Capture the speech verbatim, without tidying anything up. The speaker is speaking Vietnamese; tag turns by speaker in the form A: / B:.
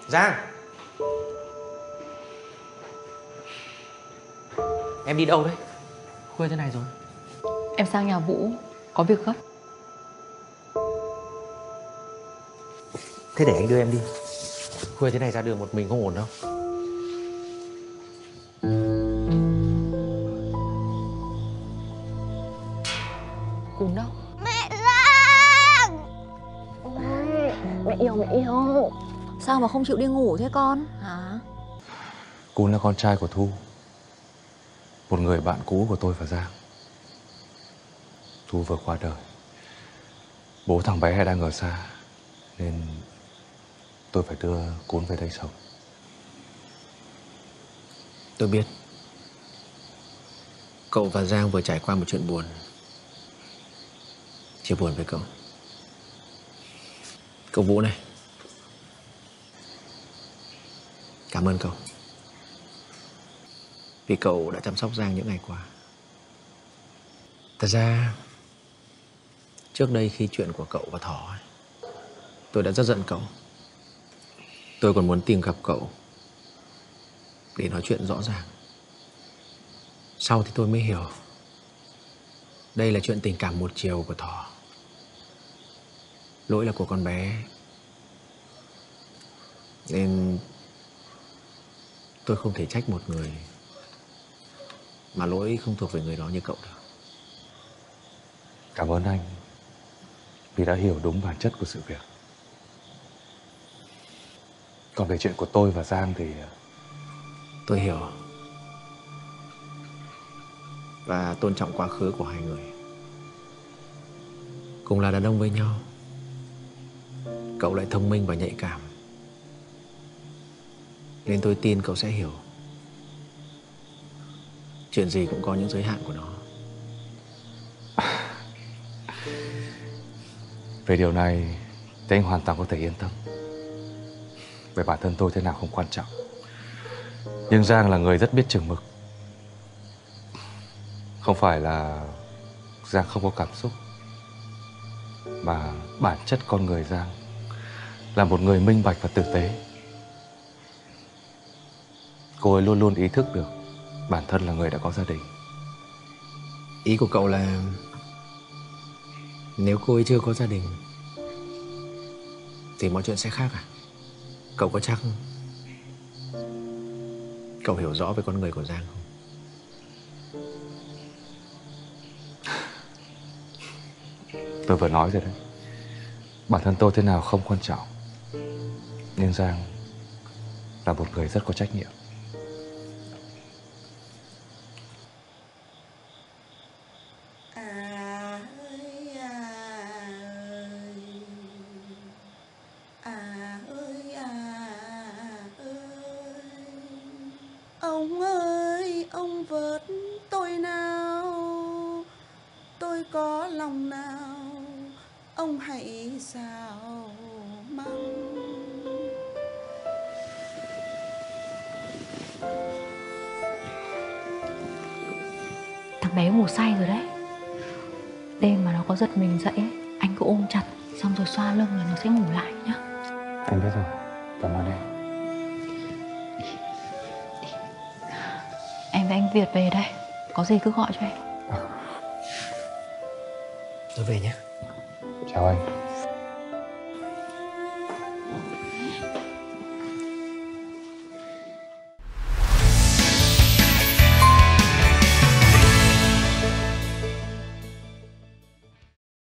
A: Giang, em đi đâu đấy? Khuya thế này rồi.
B: Em sang nhà Vũ, có việc gấp.
A: Thế để anh đưa em đi. Khuya thế này ra đường một mình không ổn đâu.
B: Cún đâu?
C: Mẹ Giang!
B: Ôi, mẹ yêu mẹ yêu. Sao mà không chịu đi ngủ thế con? Hả?
D: Cún là con trai của Thu, một người bạn cũ của tôi và Giang. Thu vừa qua đời, bố thằng bé đang ở xa nên tôi phải đưa Cún về đây sống.
A: Tôi biết cậu và Giang vừa trải qua một chuyện buồn. Chia buồn với cậu. Cậu Vũ này, cảm ơn cậu vì cậu đã chăm sóc Giang những ngày qua. Thật ra trước đây khi chuyện của cậu và Thỏ ấy, tôi đã rất giận cậu. Tôi còn muốn tìm gặp cậu để nói chuyện rõ ràng. Sau thì tôi mới hiểu đây là chuyện tình cảm một chiều của Thỏ. Lỗi là của con bé, nên tôi không thể trách một người mà lỗi không thuộc về người đó như cậu được.
D: Cảm ơn anh vì đã hiểu đúng bản chất của sự việc. Còn về chuyện của tôi và Giang thì
A: tôi hiểu và tôn trọng quá khứ của hai người. Cùng là đàn ông với nhau, cậu lại thông minh và nhạy cảm, nên tôi tin cậu sẽ hiểu. Chuyện gì cũng có những giới hạn của nó.
D: về điều này thì anh hoàn toàn có thể yên tâm. Về bản thân tôi thế nào không quan trọng, nhưng Giang là người rất biết chừng mực. Không phải là Giang không có cảm xúc, mà bản chất con người Giang là một người minh bạch và tử tế. Cô ấy luôn luôn ý thức được bản thân là người đã có gia đình.
A: Ý của cậu là nếu cô ấy chưa có gia đình thì mọi chuyện sẽ khác à? Cậu có chắc cậu hiểu rõ về con người của Giang không?
D: Tôi vừa nói rồi đấy, bản thân tôi thế nào không quan trọng, nhưng Giang là một người rất có trách nhiệm.
E: Ông ơi, ông vớt tôi nào, tôi có lòng nào, ông hãy sao mong.
B: Thằng bé ngủ say rồi đấy. Đêm mà nó có giật mình dậy ấy, anh cứ ôm chặt xong rồi xoa lưng là nó sẽ ngủ lại nhá.
D: Anh biết rồi, cảm ơn em.
B: Em với anh Việt về đây, có gì cứ gọi cho em.
A: Tôi về nhé.
D: Chào anh.